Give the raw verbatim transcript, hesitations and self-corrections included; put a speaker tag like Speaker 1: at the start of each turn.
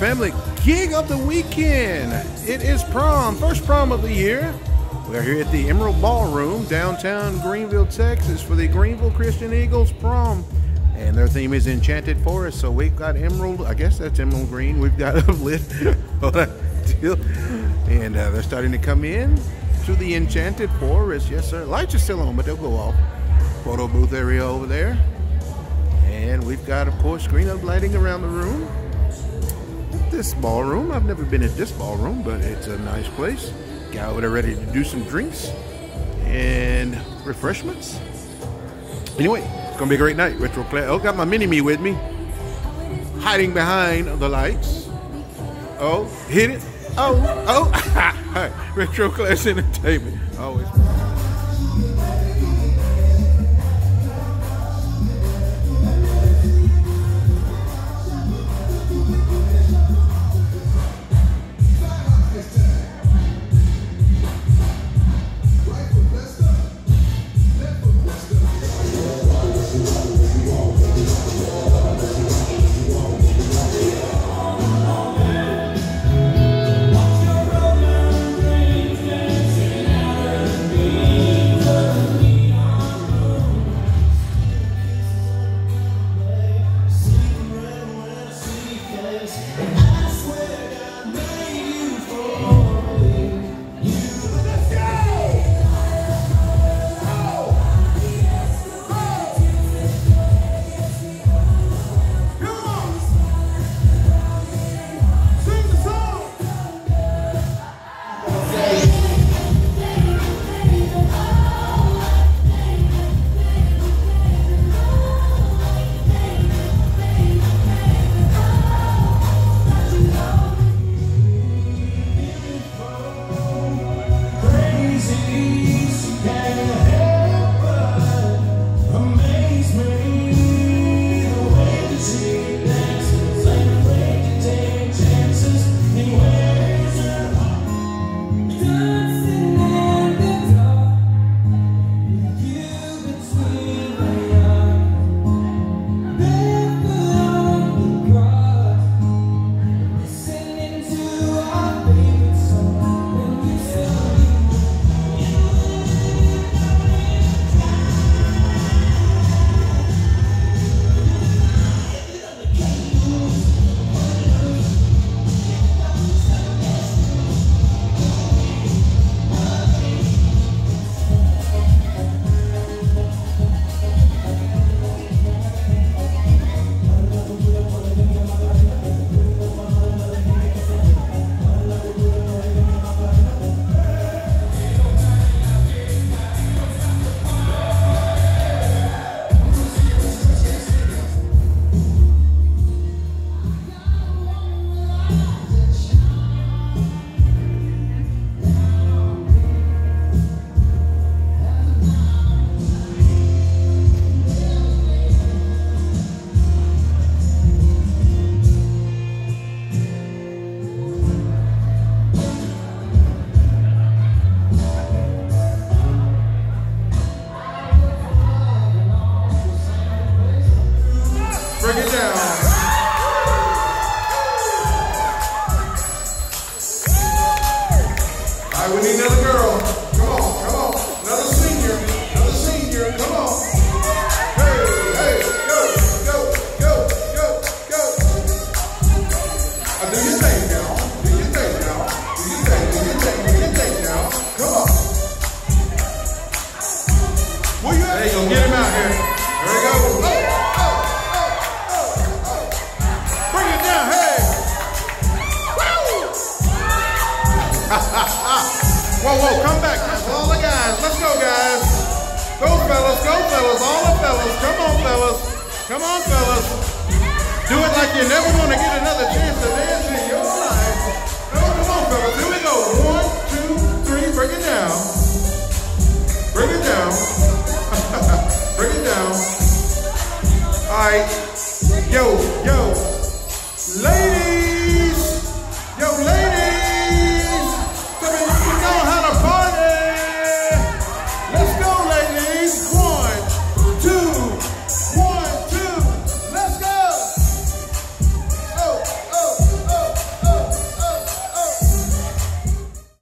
Speaker 1: family, gig of the weekend. It is prom, first prom of the year. We're here at the Emerald Ballroom, downtown Greenville, Texas, for the Greenville Christian Eagles prom. And their theme is Enchanted Forest, so we've got emerald, I guess that's emerald green. We've got a lit, and uh, they're starting to come in to the Enchanted Forest. Yes, sir. Lights are still on, but they'll go off. Photo booth area over there. And we've got, of course, screen up lighting around the room. This ballroom, I've never been at this ballroom, but it's a nice place. Guy over there ready to do some drinks and refreshments. Anyway, it's gonna be a great night. Retro class. Oh, got my mini-me with me, hiding behind the lights. Oh, hit it. Oh, oh. All right. Retro Class Entertainment. Always. Break it down. All right, we need another girl. Come on, come on. Another senior, another senior. Come on. Hey, hey, go, go, go, go, go. Uh, do your thing now. Do your thing now. Do your thing, do your thing, do your thing now. Come on. Where you at? There you go. Get him out here. There we go. Oh. Whoa, whoa, come back. All the guys. Let's go, guys. Go, fellas. Go, fellas. All the fellas. Come on, fellas. Come on, fellas. Do it like you're never going to get another chance to dance in your life. Oh, come on, fellas. Here we go. One, two, three. Break it down. Break it down. Break it down. All right. Yo, yo.